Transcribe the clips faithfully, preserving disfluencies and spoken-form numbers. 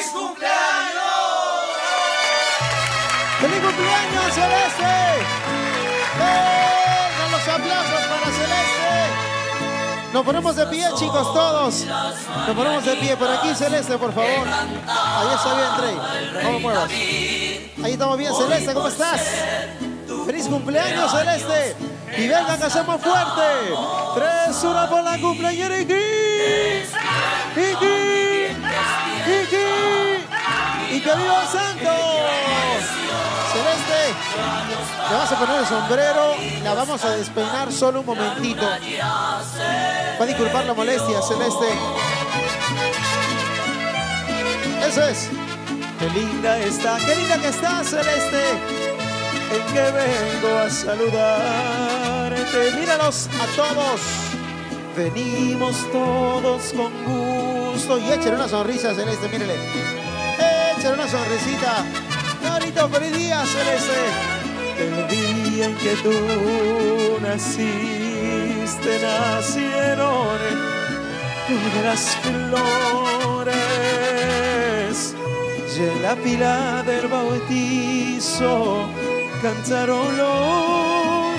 ¡Feliz cumpleaños! ¡Feliz cumpleaños, Celeste! ¡Vengan los aplausos para Celeste! Nos ponemos de pie, chicos, todos. Nos ponemos de pie. Por aquí, Celeste, por favor. Ahí está bien, Trey. No lo muevas. Ahí estamos bien, Celeste. ¿Cómo estás? ¡Feliz cumpleaños, Celeste! Y vengan que hacemos fuerte. Tres, una por la cumpleañera. ¡Iki! ¡Iki! ¡Iki! ¡Y que viva el santo! Celeste, le vas a poner el sombrero. La vamos a despeinar solo un momentito. Va a disculpar la molestia, Celeste. Eso es. Qué linda está, qué linda que está, Celeste. En que vengo a saludarte. Míralos a todos. Venimos todos con gusto. Y échale una sonrisa, Celeste, mírele. Échale una sonrisita. Ahorita, feliz día, Celeste. El día en que tú naciste, nacieron todas las flores. Y en la pila del bautizo cantaron los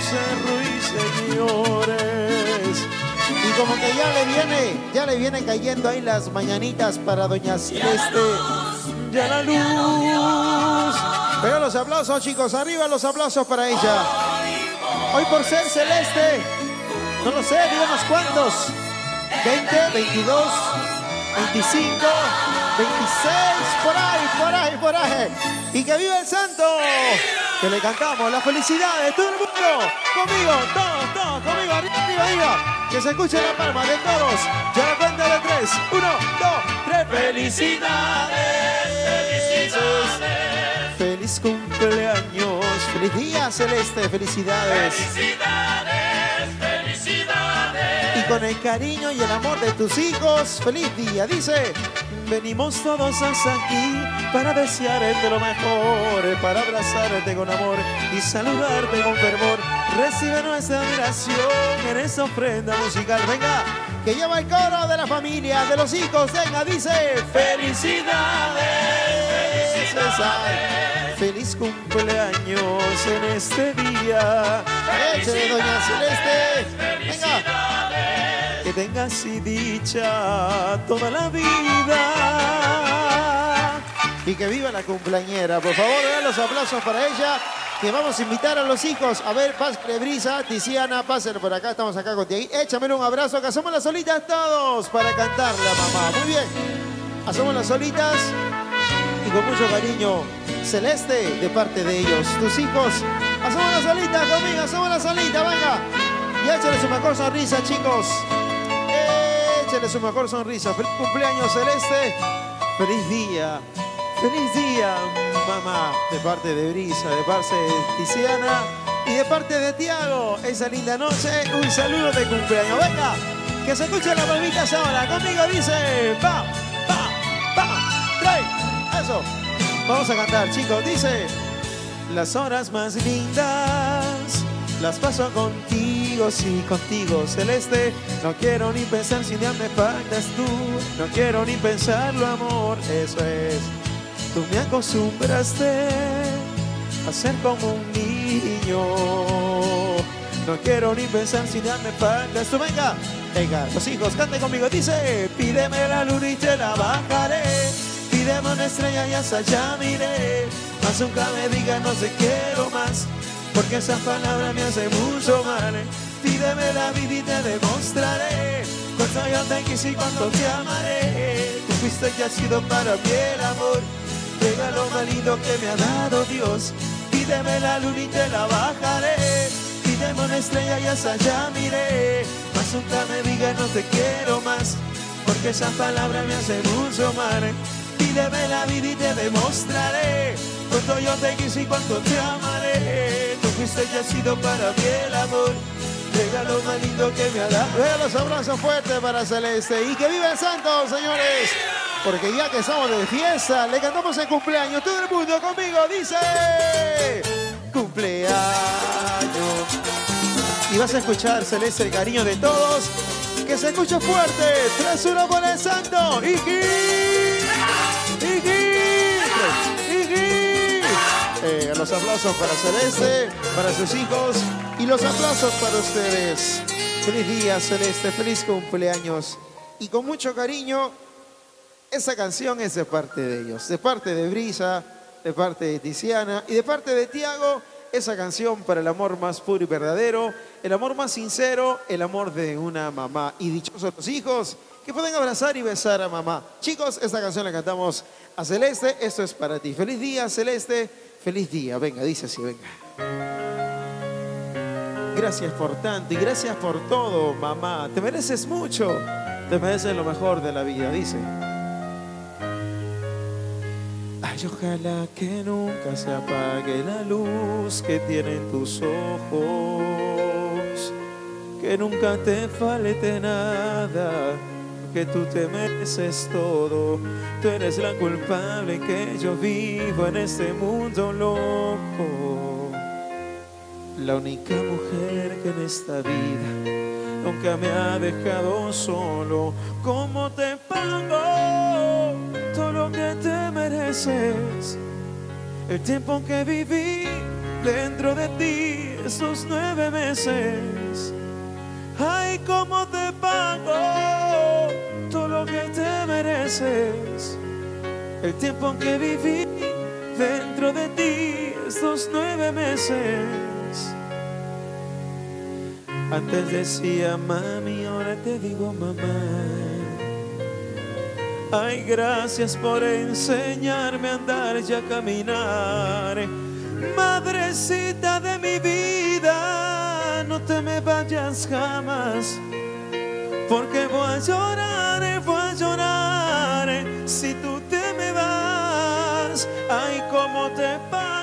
ruiseñores. Y como que ya le viene, ya le viene cayendo ahí las mañanitas para doña Celeste. Ya la luz. Pero los aplausos, chicos, arriba los aplausos para ella. Hoy por ser Celeste, no lo sé, digamos cuántos. veinte, veintidós, veinticinco, veintiséis, por ahí, por ahí, por ahí. Y que viva el santo. Que le cantamos las felicidades, todo el mundo. Conmigo, todos, todos, conmigo, arriba, arriba, arriba. Que se escuche la palma de todos. Ya la cuenta de tres. Uno, dos, tres. Felicidades. Feliz cumpleaños, feliz día, Celeste, felicidades. Felicidades, felicidades. Y con el cariño y el amor de tus hijos, feliz día. Dice, venimos todos hasta aquí para desearte lo mejor, para abrazarte con amor y saludarte con fervor. Recibe nuestra admiración en esta ofrenda musical. Venga, que lleva el coro de la familia, de los hijos. Venga, dice, felicidades. Felicidades. Feliz cumpleaños en este día. Échale, doña Celeste. Venga. Que tengas y dicha toda la vida. Y que viva la cumpleañera. Por favor, den los aplausos para ella. Que vamos a invitar a los hijos. A ver, pásale, Brisa, Tiziana, pasen por acá. Estamos acá contigo. Échame un abrazo. Que hacemos las solitas todos para cantarle a mamá. Muy bien. Hacemos las solitas. Y con mucho cariño, Celeste, de parte de ellos, tus hijos. Hacemos la solita conmigo, hacemos la solita, venga. Y échale su mejor sonrisa, chicos. Échale su mejor sonrisa. Feliz cumpleaños, Celeste. Feliz día. Feliz día, mamá. De parte de Brisa, de parte de Tiziana y de parte de Tiago. Esa linda noche, un saludo de cumpleaños. Venga, que se escuchen las palmitas ahora. Conmigo dice, va, va, va, trae. Eso. Vamos a cantar, chicos. Dice, las horas más lindas las paso contigo, sí, contigo, Celeste. No quiero ni pensar si ya me faltas tú. No quiero ni pensarlo, amor. Eso es. Tú me acostumbraste a ser como un niño. No quiero ni pensar si ya me faltas tú. Venga, venga, los hijos, canten conmigo. Dice, pídeme la luna y te la bajaré. Pídeme una estrella y hasta allá miré. Más nunca me digas no te quiero más, porque esa palabra me hace mucho mal. Pídeme la vida y te demostraré cuánto yo te quise y cuánto te amaré. Tú fuiste y has sido para mí el amor, regalo más lindo que me ha dado Dios. Pídeme la luna y te la bajaré. Pídeme una estrella y hasta allá miré. Más nunca me digas no te quiero más, porque esa palabra me hace mucho mal. Pídeme la vida y te demostraré cuánto yo te quise y cuánto te amaré. Tú fuiste y has sido para mí el amor, regalo más lindo que me ha dado. Los abrazos fuertes para Celeste. Y que viva el santo, señores. Porque ya que estamos de fiesta, le cantamos el cumpleaños. Todo el mundo conmigo dice, cumpleaños. Y vas a escuchar, Celeste, el cariño de todos. Que se escuche fuerte. Tres, uno por el santo. Iki. Iki. Los aplausos para Celeste, para sus hijos y los aplausos para ustedes. Feliz día, Celeste, feliz cumpleaños. Y con mucho cariño, esa canción es de parte de ellos, de parte de Brisa, de parte de Tiziana y de parte de Tiago. Esa canción para el amor más puro y verdadero, el amor más sincero, el amor de una mamá. Y dichosos los hijos que pueden abrazar y besar a mamá. Chicos, esta canción la cantamos a Celeste. Esto es para ti. Feliz día, Celeste. Feliz día. Venga, dice así, venga. Gracias por tanto y gracias por todo, mamá. Te mereces mucho. Te mereces lo mejor de la vida, dice. Ay, ojalá que nunca se apague la luz que tienen tus ojos, que nunca te falte nada, que tú te mereces todo. Tú eres la culpable que yo vivo en este mundo loco. La única mujer que en esta vida nunca me ha dejado solo. ¿Cómo te pago todo lo que te mereces? El tiempo que viví dentro de ti, esos nueve meses. Ay, ¿cómo te pago todo lo que te mereces? El tiempo que viví dentro de ti, estos nueve meses. Antes decía mami, ahora te digo mamá. Ay, gracias por enseñarme a andar y a caminar. Madrecita de mi vida, no te me vayas jamás, porque voy a llorar, voy a llorar si tú te me vas. Ay, cómo te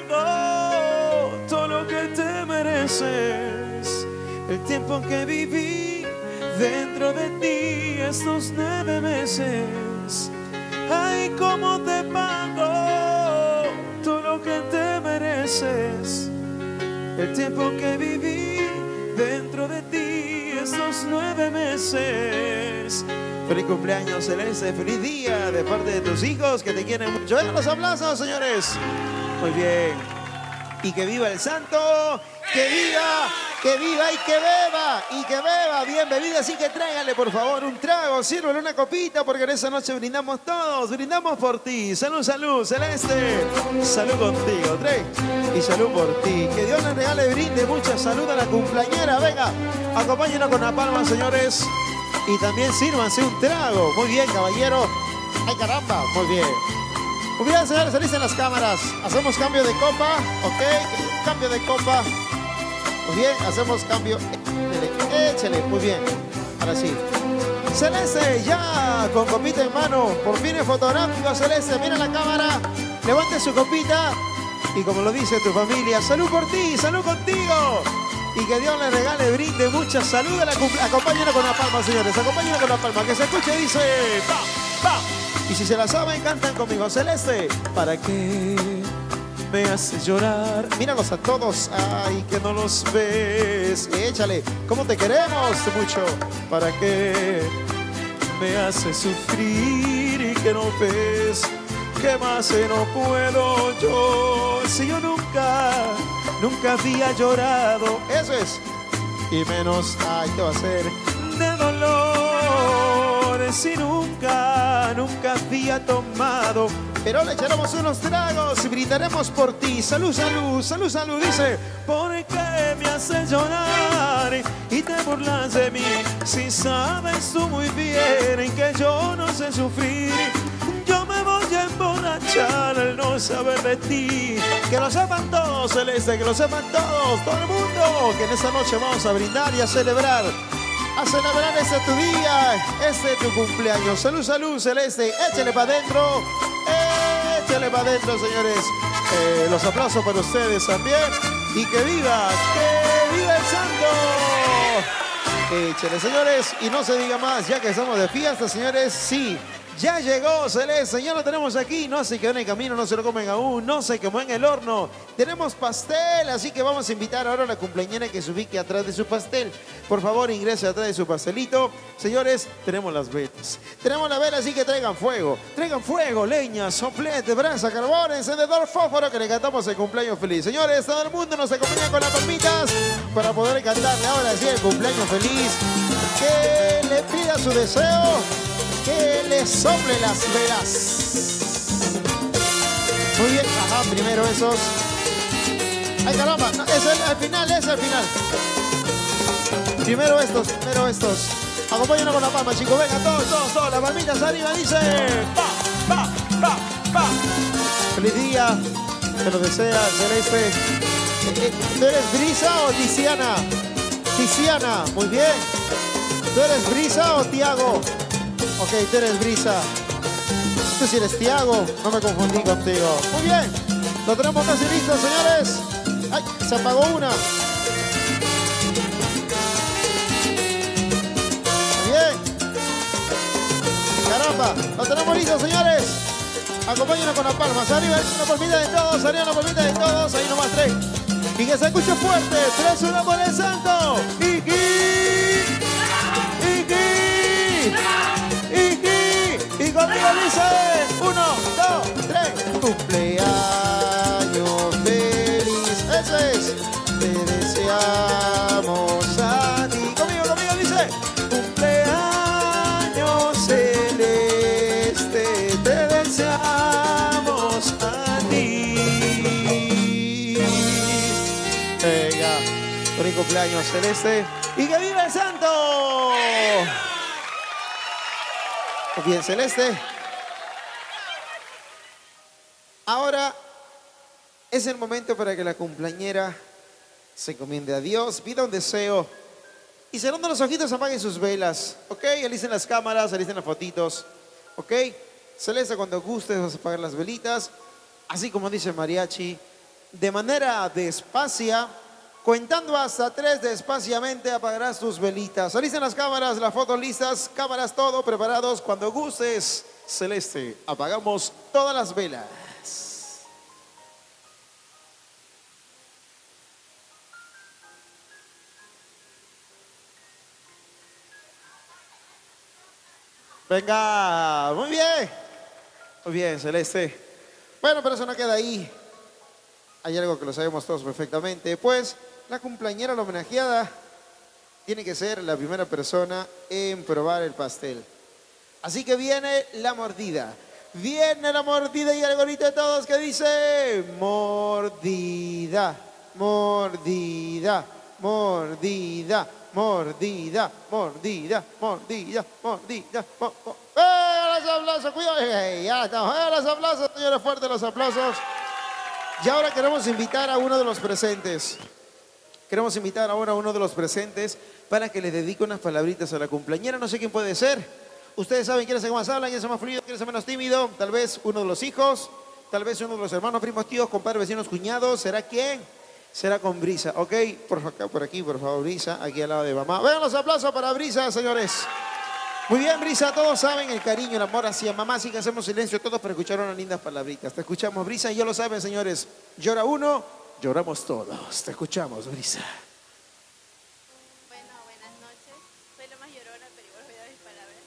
pago todo lo que te mereces. El tiempo que viví dentro de ti, estos nueve meses. Ay, cómo te pago todo lo que te mereces. El tiempo que viví dentro de ti, estos nueve meses. Feliz cumpleaños, Celeste, feliz día de parte de tus hijos que te quieren mucho. Vengan los aplausos, señores. Muy bien. Y que viva el santo, que viva, que viva y que beba, y que beba bien bebida, así que tráigale por favor un trago, sírvele una copita, porque en esa noche brindamos todos, brindamos por ti. Salud, salud, Celeste, salud contigo, Trey, y salud por ti. Que Dios le regale, brinde mucha salud a la cumpleañera. Venga, acompáñenos con la palma, señores, y también sírvanse un trago. Muy bien, caballero. Ay, caramba, muy bien. Muy bien, señores, salís en las cámaras. Hacemos cambio de copa, ok, cambio de copa. Muy bien, hacemos cambio. Échale, échale, muy bien. Ahora sí. Celeste, ya con copita en mano. Por fin es fotográfico, Celeste. Mira la cámara. Levante su copita. Y como lo dice tu familia, salud por ti, salud contigo. Y que Dios le regale, brinde mucha salud a la cumpleaños. Acompáñenos con la palma, señores. Acompáñenos con la palma. Que se escuche, dice. ¡Pa, pa! Y si se la saben, cantan conmigo. Celeste, ¿para qué me haces llorar? Míralos a todos, ay, que no los ves. Échale, ¿cómo te queremos mucho? ¿Para qué me haces sufrir y que no ves? ¿Qué más no puedo yo? Si yo nunca, nunca había llorado. Eso es. Y menos, ay, ¿qué va a ser? De dolor. Si nunca, nunca había tomado. Pero le echaremos unos tragos y brindaremos por ti. Salud, salud, salud, salud, dice. ¿Por qué me haces llorar y te burlas de mí? Si sabes tú muy bien que yo no sé sufrir. Yo me voy a emborrachar al no saber de ti. Que lo sepan todos, Celeste, que lo sepan todos, todo el mundo, que en esta noche vamos a brindar y a celebrar. A celebrar este tu día, este tu cumpleaños. Salud, salud, Celeste. Échale para adentro. Échale para adentro, señores. Eh, los aplausos para ustedes también. Y que viva, que viva el santo. Échale, señores. Y no se diga más, ya que estamos de fiesta, señores. Sí, Ya llegó Celeste, ya lo tenemos aquí. No se quedó en el camino, no se lo comen aún, no se quemó en el horno. Tenemos pastel, así que vamos a invitar ahora a la cumpleañera que se ubique atrás de su pastel. Por favor, ingrese atrás de su pastelito. Señores, tenemos las velas. Tenemos la vela, así que traigan fuego. Traigan fuego, leña, soplete, brasa, carbón, encendedor, fósforo, que le cantamos el cumpleaños feliz. Señores, todo el mundo nos acompaña con las palmitas para poder cantarle ahora sí el cumpleaños feliz. Que le pida su deseo, que le sople las velas. Muy bien, ajá, primero esos. Ay, caramba, no, es el, al final, es al final. Primero estos, primero estos. Acompáñenos con la palma, chicos, venga, todos, todos, todos, las palmitas arriba, dice. Pa, pa, pa, pa. Feliz día, te lo desea, Celeste. Eh, ¿Tú eres Brisa o Tiziana? Tiziana, muy bien. ¿Tú eres Brisa o Tiago? Ok, tú eres Brisa. Tú si eres Tiago, no me confundí contigo. Muy bien, lo tenemos casi listo, señores. Ay, se apagó una. Muy bien. Caramba, lo tenemos listo, señores. Acompáñenos con las palmas. Arriba una palmita de todos, arriba una palmita de todos. Ahí nomás tres. Y que se escuche fuerte. Tres, una por el santo. Iki. Iki. Iki. Y conmigo dice. Uno, dos, tres. Cumpleaños feliz. Eso es. Te deseamos a ti. Conmigo, conmigo dice. Cumpleaños celeste. Te deseamos a ti. Venga. Feliz cumpleaños celeste. ¡Y que viva el santo! Bien, Celeste. Ahora es el momento para que la cumpleañera se encomiende a Dios, pida un deseo y cerrando los ojitos apaguen sus velas. ¿Ok? Alicen las cámaras, alicen las fotitos. ¿Ok? Celeste, cuando gustes vas a apagar las velitas. Así como dice Mariachi, de manera despacia. Contando hasta tres, despaciamente apagarás tus velitas. Alicen las cámaras, las fotos listas, cámaras todo preparados. Cuando gustes, Celeste, apagamos todas las velas. Venga, muy bien. Muy bien, Celeste. Bueno, pero eso no queda ahí. Hay algo que lo sabemos todos perfectamente, pues la cumpleañera, la homenajeada, tiene que ser la primera persona en probar el pastel. Así que viene la mordida. Viene la mordida y algo ahorita de todos que dice mordida, mordida, mordida, mordida, mordida, mordida, mordida, mordida. ¡Eh, los aplausos! ¡Cuidado! ¡Eh, ya estamos! ¡Eh, los aplausos, señores! ¡Fuertes los aplausos! Y ahora queremos invitar a uno de los presentes. Queremos invitar ahora a uno de los presentes para que le dedique unas palabritas a la cumpleañera. No sé quién puede ser. Ustedes saben quién es el que más habla, quién es el más fluido, quién es el menos tímido. Tal vez uno de los hijos, tal vez uno de los hermanos, primos, tíos, compadres, vecinos, cuñados. ¿Será quién? Será con Brisa. Ok, por acá, por aquí, por favor, Brisa, aquí al lado de mamá. Vean los aplausos para Brisa, señores. Muy bien, Brisa, todos saben el cariño, el amor hacia mamá, así que hacemos silencio todos para escuchar unas lindas palabritas. Te escuchamos, Brisa, y ya lo saben, señores. Llora uno, lloramos todos. Te escuchamos, Brisa. Bueno, buenas noches. Soy la más llorona, pero igual voy a dar mis palabras.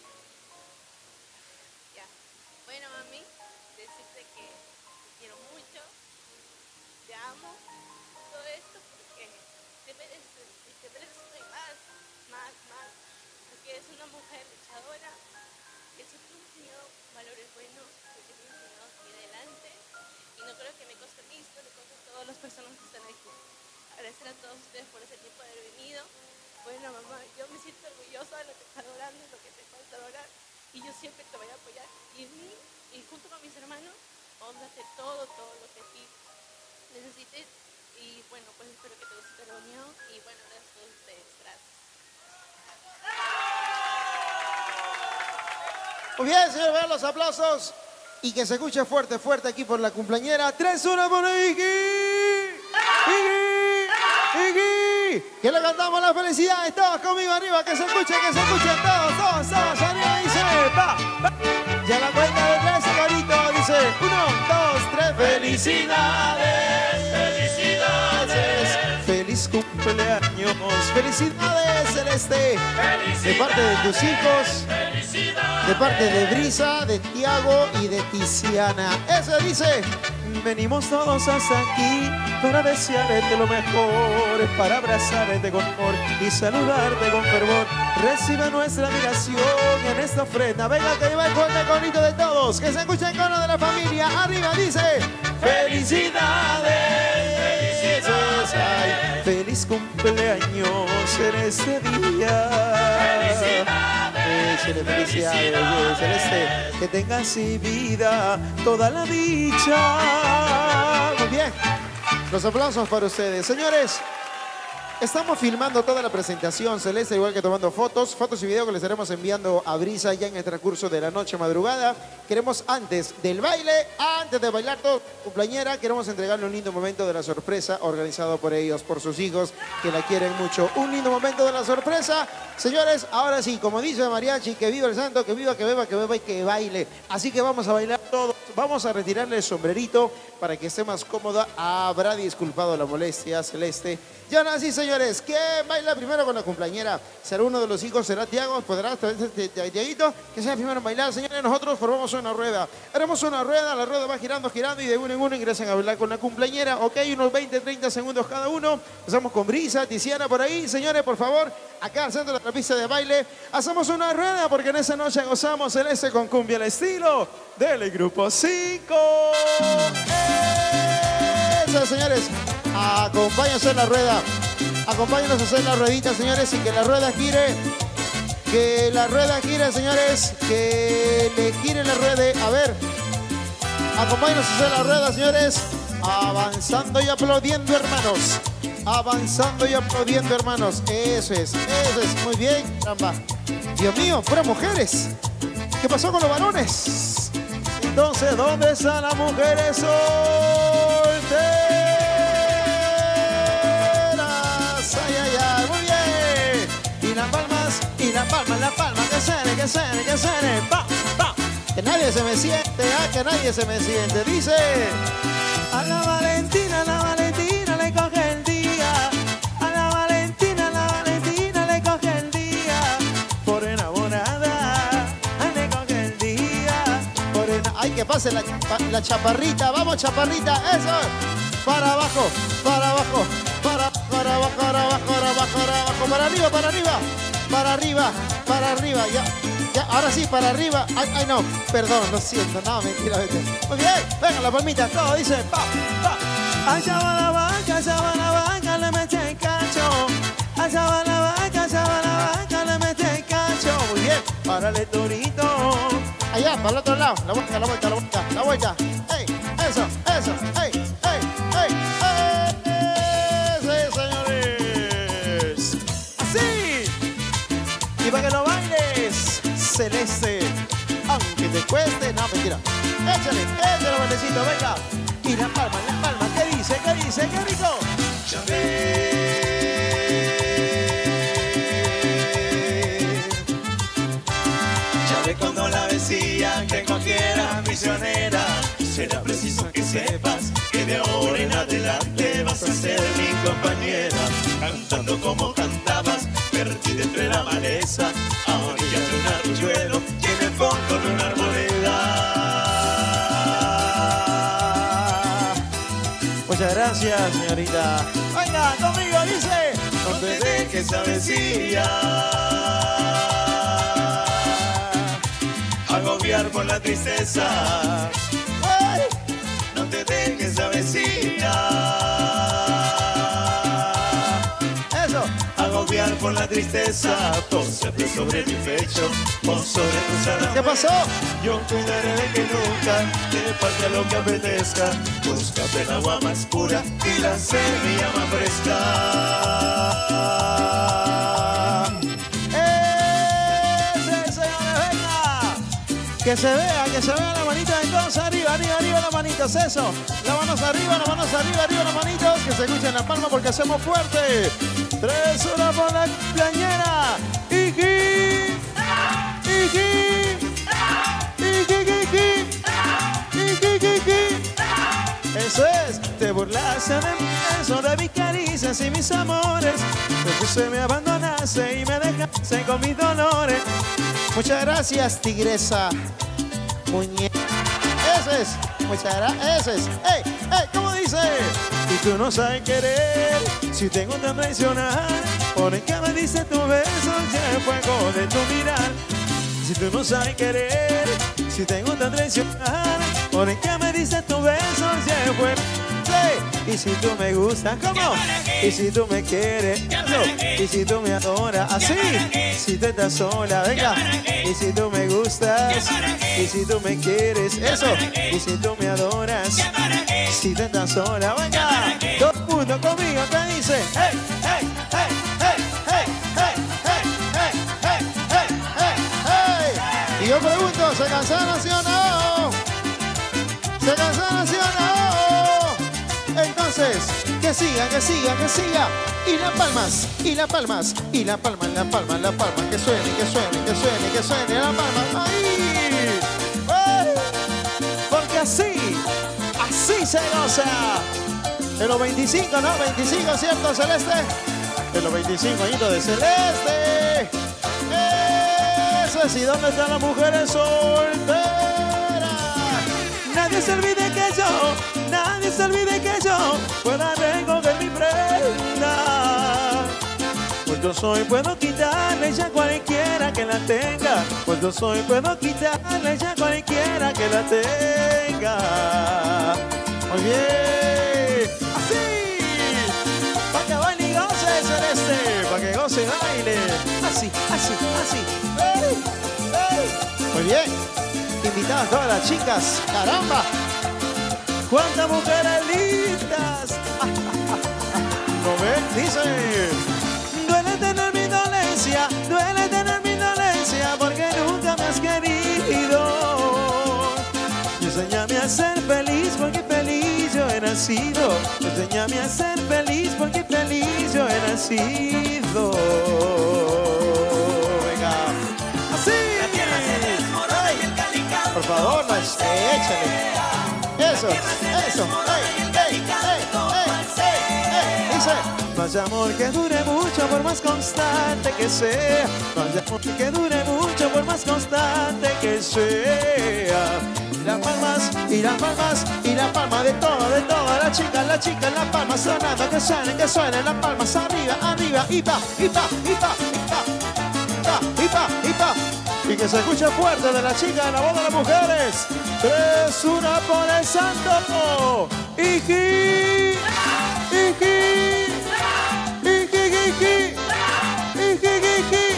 Ya. Bueno, mami, decirte que te quiero mucho, te amo, todo esto porque te mereces, y te mereces hoy más, más, más. Porque eres una mujer luchadora, que siempre me ha enseñado valores buenos, que siempre me ha enseñado a seguir adelante. Y no creo que me coste a mí, sino le coste a todas las personas que están aquí. Agradecer a todos ustedes por ese tiempo de haber venido. Bueno, mamá, yo me siento orgullosa de lo que estás logrando, de lo que te falta lograr. Y yo siempre te voy a apoyar. Y en mí, y junto con mis hermanos, vamos a hacer todo, todo lo que a ti necesites. Y bueno, pues espero que te guste esta reunión. Y bueno, gracias a todos ustedes. Gracias. Muy bien, señor, vean los aplausos. Y que se escuche fuerte, fuerte aquí por la cumpleañera. Tres, uno por Iki. Iki. Iki. sí, que le cantamos las felicidades todos conmigo arriba, que se escuchen, que se escuchen todos, todos, todos arriba, dice, va, va. Ya la cuenta de tres, señorito, dice, uno, dos, tres, Felicidades, felicidades. Feliz cumpleaños, felicidades, Celeste, Felicidades, de parte de tus hijos, felicidades. de parte de Brisa, de Tiago y de Tiziana. Eso dice, venimos todos hasta aquí para desearte lo mejor, para abrazarte con amor y saludarte con fervor. Recibe nuestra admiración en esta ofrenda. Venga, que lleva el fuerte conito de todos, que se escuche el cono de la familia. Arriba dice, felicidades, felicidades. Ay, feliz cumpleaños en este día. Felicidades, Felicidades, felicidades. Celeste, que tengas y vida toda la dicha. Muy bien, los aplausos para ustedes. Señores, estamos filmando toda la presentación, Celeste, igual que tomando fotos, fotos y video que les estaremos enviando a Brisa ya en el transcurso de la noche madrugada. Queremos antes del baile, antes de bailar todo cumpleañera, queremos entregarle un lindo momento de la sorpresa organizado por ellos, por sus hijos, que la quieren mucho. Un lindo momento de la sorpresa. Señores, ahora sí, como dice Mariachi, que viva el santo, que viva, que beba, que beba y que baile. Así que vamos a bailar todos. Vamos a retirarle el sombrerito para que esté más cómoda. Habrá disculpado la molestia, Celeste. Y ahora sí, señores, ¿quién baila primero con la cumpleañera? ¿Será uno de los hijos? ¿Será Tiago? ¿Podrá Tiaguito? Que sea primero en bailar. Señores, nosotros formamos una rueda. Haremos una rueda, la rueda va girando, girando y de uno en uno ingresan a bailar con la cumpleañera. Ok, unos veinte, treinta segundos cada uno. Empezamos con Brisa, Tiziana por ahí. Señores, por favor, acá al centro de la pista de baile, hacemos una rueda porque en esa noche gozamos Celeste con cumbia al estilo del Grupo cinco. Eso, señores. Acompáñanos en la rueda. Acompáñanos a hacer la ruedita, señores, y que la rueda gire. Que la rueda gire, señores. Que le gire la rueda. A ver. Acompáñanos a hacer la rueda, señores. Avanzando y aplaudiendo, hermanos. Avanzando y aplaudiendo, hermanos. Eso es, eso es. Muy bien, caramba. Dios mío, fueron mujeres. ¿Qué pasó con los varones? Entonces, ¿dónde están las mujeres solteras? Ay, ay, ay, muy bien. Y las palmas, y las palmas, la palma, que suene, que suene, que suene. Pa, pa. Que nadie se me siente, ah, que nadie se me siente. Dice, a la Valentina, a la Valentina le coge el día. A la Valentina, a la Valentina le coge el día. Por enamorada, le coge el día. Por ena... Ay, que pase la, la chaparrita. Vamos, chaparrita, eso. Para abajo, para abajo, para, para abajo, para abajo, para abajo, para abajo, para arriba, para arriba, para arriba, para arriba, ya, ya, ahora sí, para arriba. Ay, ay, no, perdón, lo siento, no, mentira, mentira. Muy bien, venga, la palmita, todo dice, pa, pa. Allá va la vaca, allá va la vaca, le mete el cacho. Allá va la vaca, allá va la vaca, le mete el cacho. Muy bien, párale, torito. Allá, para el otro lado, la vuelta, la vuelta, la vuelta, la vuelta. Ey, eso, eso, ey, ey, ey, ey. Sí, señores. Así. Y para que lo bailes, Celeste. Aunque te cueste, no, mentira. Échale, échale, bailecito, venga. Y la palma, la palma, ¿qué dice? ¿Qué dice? ¡Qué rico! Ya ves, ya ves cuando la decía que cualquiera misionera. Será preciso que sepas que de ahora en adelante vas a ser mi compañera. Cantando como cantabas, perdida entre la maleza, a orillas de un arroyuelo y en el fondo de una arboleda. Muchas gracias, señorita. Venga, conmigo, dice. No te dejes avecillar, agobiar por la tristeza. ¡Ay! No te dejes avecillar, Eso. agobiar por la tristeza. Pósate sobre mi pecho o sobre tus alas. ¿Qué pasó? Yo cuidaré de que nunca te falte lo que apetezca. Búscate el agua más pura y la semilla más fresca. ¡Ese, señores, venga! Que se vea, que se vea la manita entonces. Arriba, arriba, arriba las manitos, eso. Las manos arriba, las manos arriba, arriba las manitos. Que se escuchen la palma porque hacemos fuerte. Tres horas por la cumpleañera. Iji. Iji. Iji, Iji. Iji, Iji. Eso es, te burlaste de mí, eso de mis caricias y mis amores. Después se me abandonaste y me dejaste con mis dolores. Muchas gracias, tigresa. Muñeca. Eso es, muchas gracias. Eso es. ¡Ey, ey! ¿Cómo dice? Y tú no sabes querer, si tengo que traicionar. Por el que me dice tu beso, ya el fuego de tu mirar. Si tú no sabes querer, si tengo que traicionar. Por el que me dice tu beso, ya el fuego. Y si tú me gustas, ¿cómo? Y si tú me quieres, eso. Y si tú me adoras, así. Si tú estás sola, venga. Y si tú me gustas, y si tú me quieres, eso. Y si tú me adoras, si tú estás sola, venga. Todo el mundo conmigo te dice, hey, hey, hey, hey, hey, hey, hey, hey, hey, hey, hey, hey. Y yo pregunto, ¿se cansaron sí o no? ¿Se cansaron sí o no? Entonces, que siga, que siga, que siga. Y las palmas, y las palmas, y la palma, la palma, la palma. Que suene, que suene, que suene, que suene la palma. ¡Ahí! ¡Eh! Porque así, así se goza. En los veinticinco, ¿no? veinticinco, ¿cierto, Celeste? En los veinticinco añitos de Celeste. Eso es. ¿Y dónde están las mujeres solteras? Nadie se olvide que yo, nadie se olvide que yo pueda recoger mi prenda. Pues yo soy, puedo quitarle ya cualquiera que la tenga. Pues yo soy, puedo quitarle ya cualquiera que la tenga. Muy bien, así. Para que baile y goce, Celeste. Para que goce y baile. Así, así, así. ¡Ey! ¡Ey! Muy bien. Invitadas todas las chicas, caramba. ¿Cuántas mujeres lindas? ¿No ven? Dice. Duele tener mi dolencia, duele tener mi dolencia, porque nunca me has querido. Y enséñame a ser feliz, porque feliz yo he nacido. Enséñame a ser feliz, porque feliz yo he nacido. Venga. Así. Por favor, pues, eh, échale. Eso, eso. Hey, hey, hey, hey, hey. Dice, no hay amor que dure mucho por más constante que sea. No hay amor que dure mucho por más constante que sea. Y las palmas, y las palmas, y las palmas de todo, de todas las chicas, las chicas, las palmas sonando, que suenen, que suenen, las palmas arriba, arriba, y pa, y pa, y pa, y pa, y pa, y pa, y pa. Y que se escuche fuerte de la chica en la voz de las mujeres. Tres, una por el santo. Iji, iji, iji, iji, iji, iji.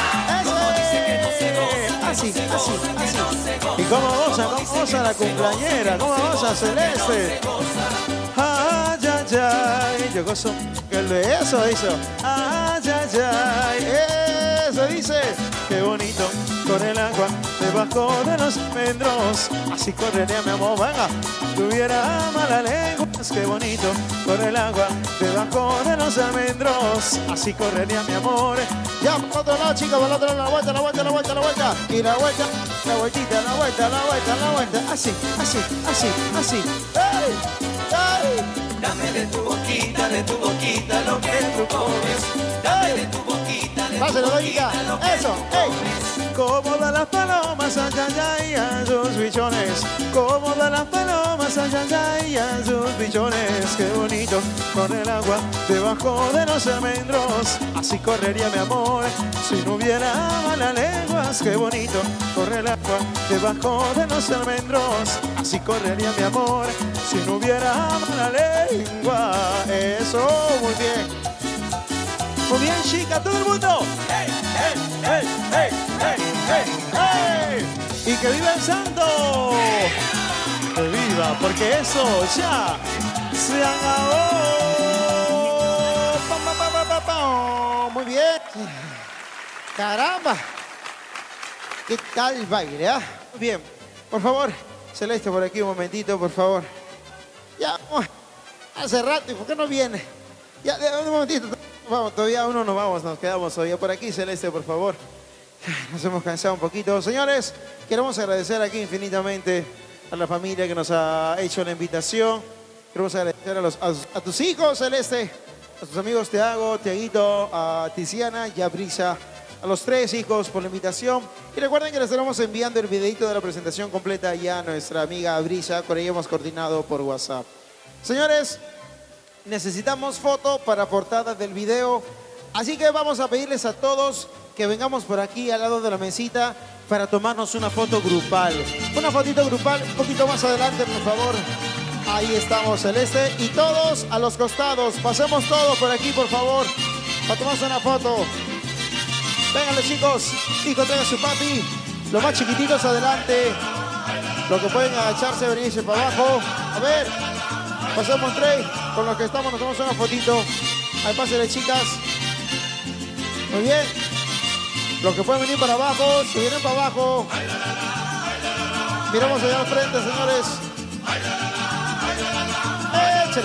Así, así, así. ¿Y cómo goza, cómo goza la cumpleañera? ¿Cómo goza Celeste? Ay, ay, ay. Yo gozo que el de eso hizo. Ay, ay, ay. Eso dice. Qué bonito corre el agua debajo de los almendros. Así correría mi amor, venga. Tuviera mala lengua. Qué bonito corre el agua debajo de los almendros. Así correría mi amor. Ya, por otro lado, chicos, por otro lado, la vuelta, la vuelta, la vuelta, la vuelta. Y la vuelta, la vueltita, la vuelta, la vuelta, la vuelta. Así, así, así, así. ¡Ey! ¡Ey! Dame de tu boquita, de tu boquita lo que tú comes. Dame de tu boquita, de tu Páselo, boquita doñita. lo que Eso, tú ey. comes. Como de las palomas, ay, ay, ay, a sus bichones. Como de las palomas, ay, ay, ay, a sus bichones. Qué bonito corre el agua debajo de los almendros. Así correría mi amor si no hubiera malas lenguas. Qué bonito corre el agua debajo de los almendros. Así correría mi amor si no hubiera mala lengua. Eso, muy bien. Muy bien, chica, todo el mundo. ¡Hey, hey, hey, hey, hey, hey, hey! ¡Y que viva el santo! ¡Que viva! Porque eso ya se acabó. ¡Pam, pam, pam, pam, pam! Muy bien. ¡Caramba! ¿Qué tal el baile, ah? Muy bien. Por favor, Celeste, por aquí un momentito, por favor. Ya, hace rato, ¿y por qué no viene? Ya, un momentito. vamos, todavía uno no vamos, nos quedamos todavía por aquí, Celeste, por favor. Nos hemos cansado un poquito. Señores, queremos agradecer aquí infinitamente a la familia que nos ha hecho la invitación. Queremos agradecer a, los, a, a tus hijos, Celeste, a tus amigos Tiago, Tiaguito, a Tiziana y a Brisa, a los tres hijos por la invitación. Y recuerden que les estaremos enviando el videito de la presentación completa ya a nuestra amiga Brisa, con ella hemos coordinado por WhatsApp. Señores, necesitamos foto para portada del video, así que vamos a pedirles a todos que vengamos por aquí al lado de la mesita para tomarnos una foto grupal. Una fotito grupal un poquito más adelante, por favor. Ahí estamos, Celeste. Y todos a los costados. Pasemos todos por aquí, por favor, para tomarnos una foto. Vénganle, chicos. Hijo, traigan su papi. Los más chiquititos adelante. Los que pueden agacharse, venirse para abajo. A ver. Pasemos tres. Con los que estamos nos tomamos una fotito. Ahí pásenle, chicas. Muy bien. Los que pueden venir para abajo, se vienen para abajo. Miramos allá al frente, señores. Échale.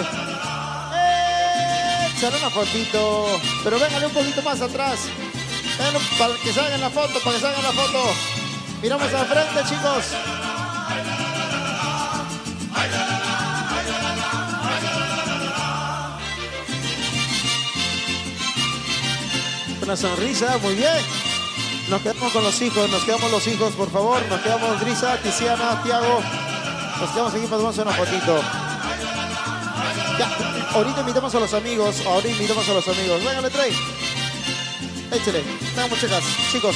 Échale una fotito. Pero véngale un poquito más atrás. Vénganle para que salgan la foto, para que salgan la foto. Miramos al frente, chicos. Una sonrisa, muy bien. Nos quedamos con los hijos, nos quedamos los hijos, por favor. Nos quedamos Grisa, Tiziana, Tiago. Nos quedamos aquí para tomarnos una fotito. Ya, ahorita invitamos a los amigos, ahorita invitamos a los amigos. Venga, le trae. Échale. Vamos, chicas, chicos.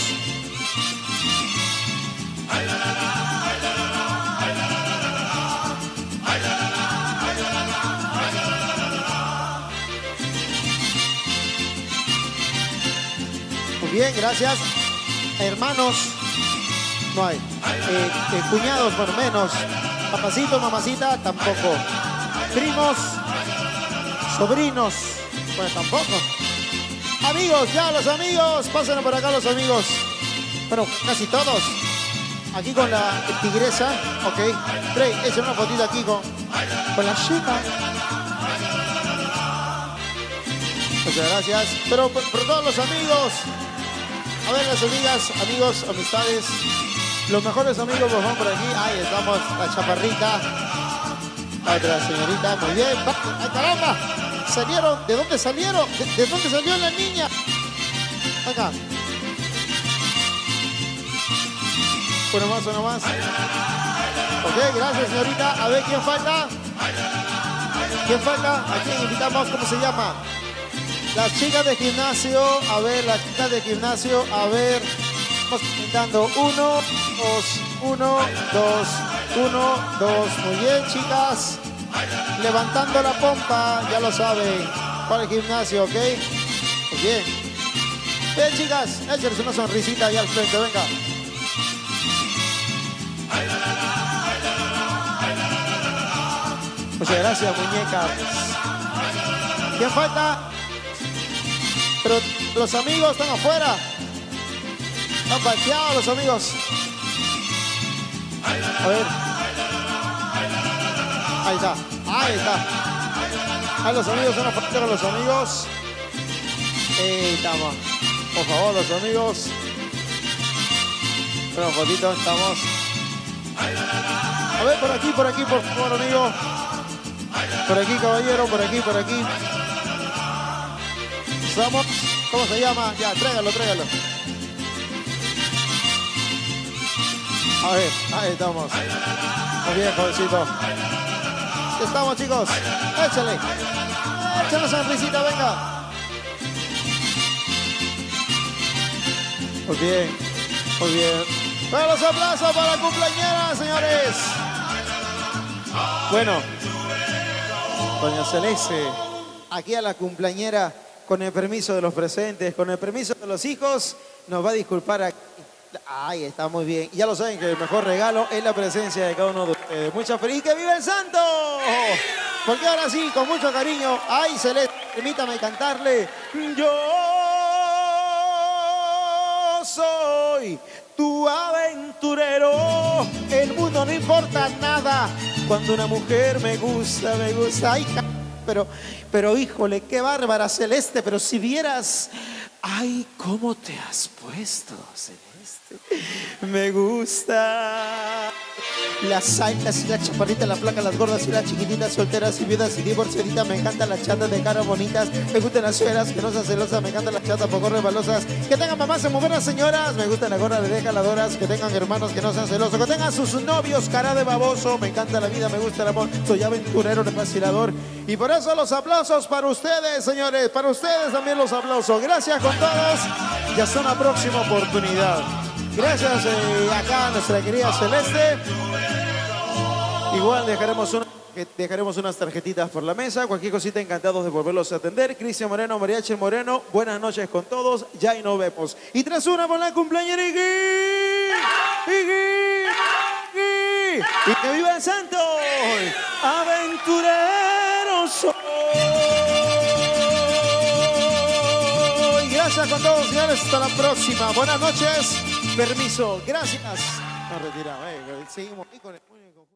Muy bien, gracias. Hermanos, no hay. Eh, eh, cuñados, por menos. Papacito, mamacita, tampoco. Primos, sobrinos, pues tampoco. Amigos, ya los amigos. Pásenle por acá los amigos. Bueno, casi todos. Aquí con la tigresa. Ok. Trey, echen una fotito aquí con, con la chica. Muchas gracias. Pero por, por todos los amigos. A ver, las amigas, amigos, amistades, los mejores amigos los van por aquí. Ahí estamos, la chaparrita, la otra señorita, muy bien. ¡Ay, caramba! ¿Salieron? ¿De dónde salieron? ¿De, de dónde salió la niña? Acá. Uno más, uno más. Ok, gracias, señorita. A ver, ¿quién falta? ¿Quién falta? ¿A quién invitamos? ¿Cómo se llama? Las chicas de gimnasio, a ver, las chicas de gimnasio, a ver, vamos pintando uno, dos, uno, dos, uno, dos, muy bien, chicas, levantando la pompa, ya lo saben, para el gimnasio, ¿ok? Muy bien. Bien, chicas, échenles una sonrisita ahí al frente, venga. Muchas gracias, muñecas. ¿Quién falta? Pero los amigos están afuera. Están pateados los amigos. A ver. Ahí está. Ahí está. Ahí los amigos son afuera, los amigos. Ahí estamos. Por favor, los amigos. Una fotito, estamos. A ver, por aquí, por aquí, por favor, amigo. Por aquí, caballero, por aquí, por aquí. Estamos, ¿cómo se llama? Ya, tráigalo, tráigalo. A ver, ahí estamos. Muy bien, jovencito. Estamos, chicos. Échale. Échale sonrisita, venga. Muy bien, muy bien. Para los aplausos para la cumpleañera, señores. Bueno, doña Celeste, aquí a la cumpleañera, con el permiso de los presentes, con el permiso de los hijos, nos va a disculpar aquí. Ahí está, muy bien. Ya lo saben que el mejor regalo es la presencia de cada uno de ustedes. Mucha feliz, ¡que viva el santo! Porque ahora sí, con mucho cariño, ay, Celeste, permítame cantarle. Yo soy tu aventurero, el mundo no importa nada. Cuando una mujer me gusta, me gusta. Ay, pero, pero híjole, qué bárbara, Celeste, pero si vieras, ay, cómo te has puesto, Celeste. Me gusta. Las altas y las chaparritas, la flaca, las gordas y las chiquititas, solteras y viudas y divorciaditas. Me encantan las chatas de cara bonitas. Me gustan las sueras que no sean celosas. Me encantan las chatas poco rebalosas. Que tengan mamás en buenas señoras. Me gustan las gordas de jaladoras. Que tengan hermanos que no sean celosos. Que tengan sus novios cara de baboso. Me encanta la vida, me gusta el amor. Soy aventurero, vacilador. Y por eso los aplausos para ustedes, señores. Para ustedes también los aplausos. Gracias con todos. Y hasta una próxima oportunidad. Gracias eh, acá a nuestra querida Celeste. Igual dejaremos, una, dejaremos unas tarjetitas por la mesa. Cualquier cosita, encantados de volverlos a atender. Cristian Moreno, Mariachi Moreno, buenas noches con todos. Ya y nos vemos. Y tras una por la cumpleañera Iggy. Iggy. Iggy. Y que viva el santo. Aventureros soy. Gracias con todos, señores. Hasta la próxima. Buenas noches. Permiso. Gracias. Nos retiramos. Eh, seguimos aquí con el único.